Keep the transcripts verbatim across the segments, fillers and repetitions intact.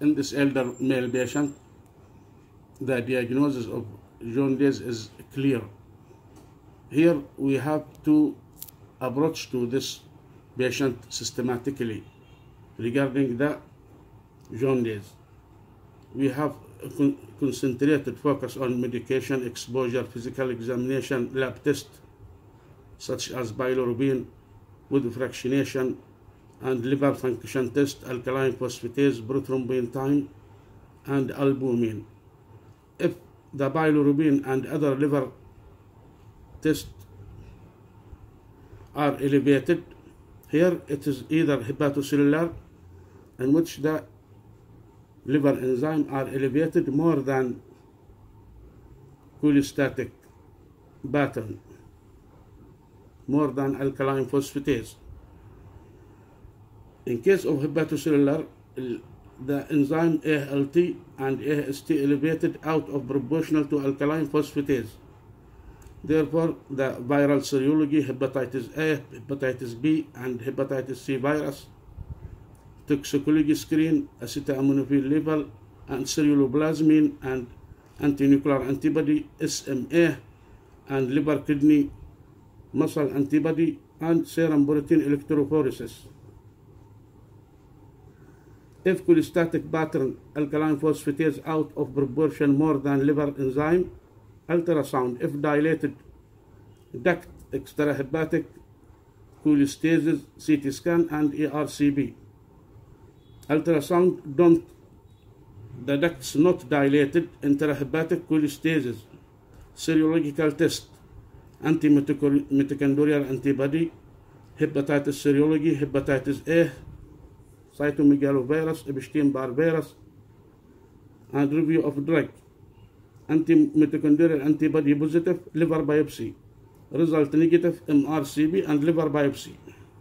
in this elder male patient, the diagnosis of jaundice is clear. Here we have to approach to this patient systematically regarding the jaundice. We have a con concentrated focus on medication exposure, physical examination, lab test such as bilirubin with fractionation and liver function test, alkaline phosphatase, prothrombin time, and albumin. If the bilirubin and other liver tests are elevated, here it is either hepatocellular, in which the liver enzyme are elevated more than cholestatic pattern, more than alkaline phosphatase. In case of hepatocellular, the enzyme A L T and A S T elevated out of proportional to alkaline phosphatase. Therefore, the viral serology, hepatitis A, hepatitis B, and hepatitis C virus, toxicology screen, acetaminophen level, and ceruloplasmin, and antinuclear antibody, S M A, and liver kidney muscle antibody, and serum protein electrophoresis. If cholestatic pattern, alkaline phosphatase out of proportion more than liver enzyme, ultrasound. If dilated duct, extrahepatic cholestasis, C T scan, and E R C P. Ultrasound, don't, the ducts not dilated, intrahepatic cholestasis. Serological test, anti-mitochondrial antibody, hepatitis serology, hepatitis A, cytomegalovirus, Epstein-Barr virus, and review of drug, anti-mitochondrial antibody positive, liver biopsy, result negative, M R C P, and liver biopsy.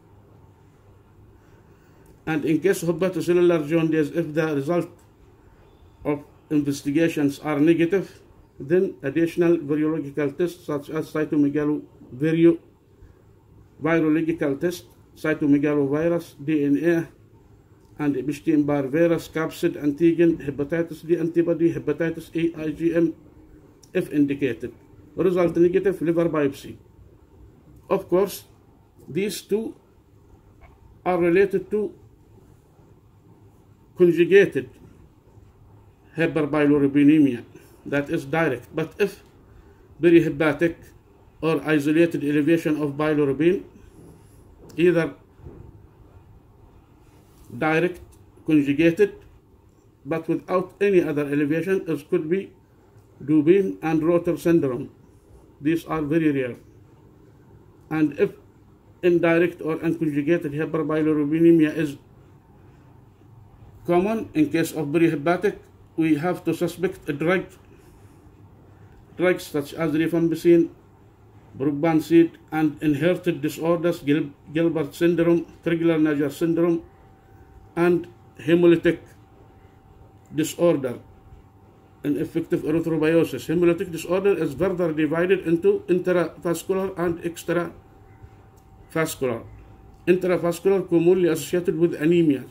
And in case of hepatocellular jaundice, if the result of investigations are negative, then additional virological tests such as cytomegalovirus, virological test, cytomegalovirus, D N A, and Epstein-Barr virus, capsid, antigen, hepatitis D antibody, hepatitis A, IgM, if indicated. Result negative, liver biopsy. Of course, these two are related to conjugated hyperbilirubinemia, that is direct. But if perihepatic or isolated elevation of bilirubin, either direct conjugated but without any other elevation, it could be Dubin and Rotor syndrome. These are very rare. And if indirect or unconjugated hyperbilirubinemia is common, in case of perihepatic, we have to suspect a drug, drugs such as rifampicin, probenecid, and inherited disorders, Gil Gilbert syndrome, Crigler-Najjar syndrome, and hemolytic disorder, ineffective erythrobiosis. Hemolytic disorder is further divided into intravascular and extravascular. Intravascular commonly associated with anemias,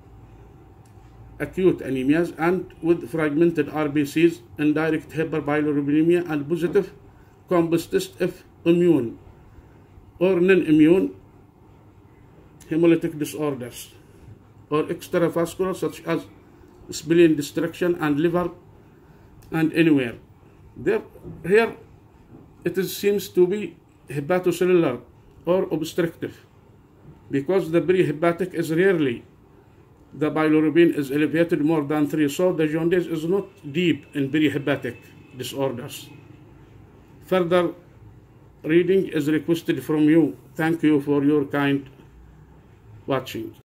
acute anemias, and with fragmented R B Cs, indirect hyperbilirubinemia, and positive Coombs test if immune or non-immune hemolytic disorders, or extravascular such as spleen destruction and liver and anywhere. There, here it is, seems to be hepatocellular or obstructive, because the perihepatic is rarely the bilirubin is elevated more than three, so the jaundice is not deep in perihepatic disorders. Further reading is requested from you. Thank you for your kind watching.